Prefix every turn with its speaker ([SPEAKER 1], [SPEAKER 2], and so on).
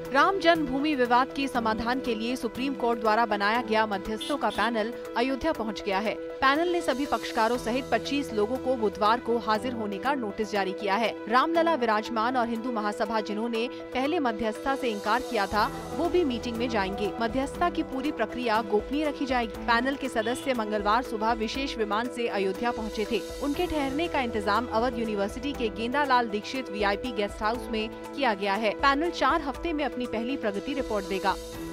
[SPEAKER 1] राम जन्मभूमि विवाद के समाधान के लिए सुप्रीम कोर्ट द्वारा बनाया गया मध्यस्थों का पैनल अयोध्या पहुंच गया है। पैनल ने सभी पक्षकारों सहित 25 लोगों को बुधवार को हाजिर होने का नोटिस जारी किया है। रामलला विराजमान और हिंदू महासभा जिन्होंने पहले मध्यस्थता से इनकार किया था, वो भी मीटिंग में जाएंगे। मध्यस्थता की पूरी प्रक्रिया गोपनीय रखी जाएगी। पैनल के सदस्य मंगलवार सुबह विशेष विमान से अयोध्या पहुंचे थे। उनके ठहरने का इंतजाम अवध यूनिवर्सिटी के Gendalal Dixit VIP guest house में किया गया है। पैनल 4 हफ्ते में अपनी पहली प्रगति रिपोर्ट देगा।